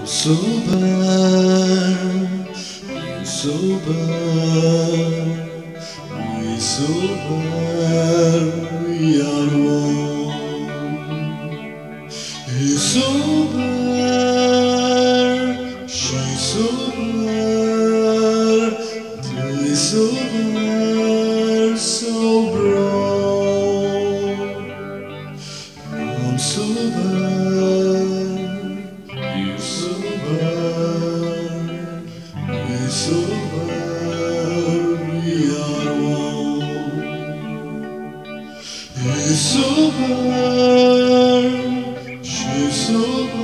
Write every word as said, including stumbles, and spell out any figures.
sober, you sober, we sober, we are one. He's sober, she's sober, they sober, so brown. I'm sober. You sober, we sober, we are one. He's sober, she's sober.